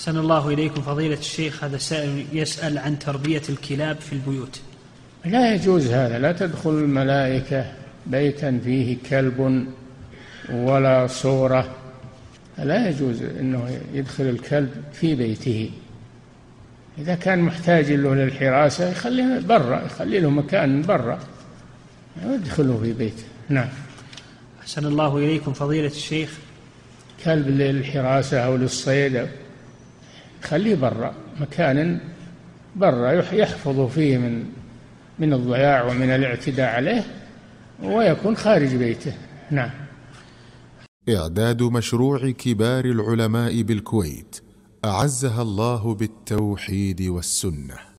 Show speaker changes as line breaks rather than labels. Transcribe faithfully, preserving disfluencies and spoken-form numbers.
أحسن الله إليكم فضيلة الشيخ، هذا سائل يسأل عن تربية الكلاب في البيوت.
لا يجوز هذا، لا تدخل الملائكة بيتا فيه كلب ولا صورة، لا يجوز أنه يدخل الكلب في بيته. إذا كان محتاج له للحراسة يخليه برا، يخلي له مكان برا، يدخله في بيته. نعم.
أحسن الله إليكم فضيلة الشيخ،
كلب للحراسة أو للصيد خليه برا، مكان برا يحفظ فيه من من الضياع ومن الاعتداء عليه، ويكون خارج بيته. نعم.
إعداد مشروع كبار العلماء بالكويت أعزها الله بالتوحيد والسنة.